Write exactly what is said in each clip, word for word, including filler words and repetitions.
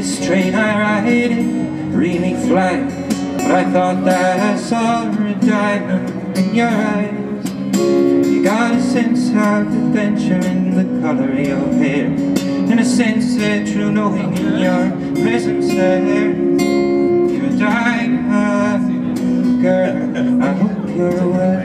This train I ride it really flies, but I thought that I saw a diamond in your eyes. You got a sense of adventure in the color of your hair, and a sense of true knowing in your presence there. You're a diamond girl, I hope you're aware.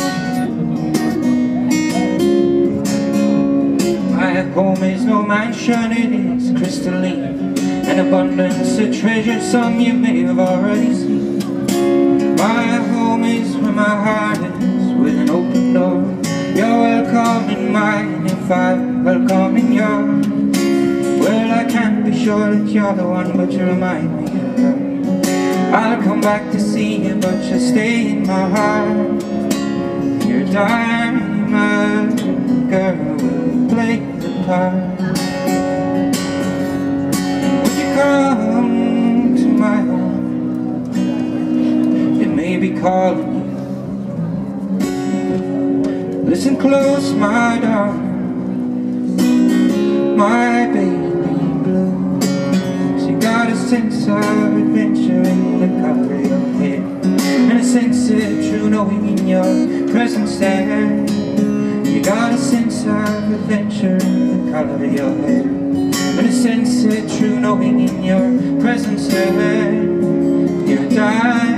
My home is no mansion, it is crystalline, an abundance of treasure some you may have already seen. My home is where my heart is, with an open door. You're welcome in mine if I'm welcome in yours. Well, I can't be sure that you're the one, but you remind me of her. I'll come back to see you, but you'll stay in my heart. You're a diamond girl, will play the part. Come to my home, it may be calling you. Listen close, my darling, my baby blue. She got a sense of adventure in the color of your hair, and a sense of true knowing in your presence there. You got a sense of adventure in the color of your hair, and a sense of true knowing in your presence there. You're a diamond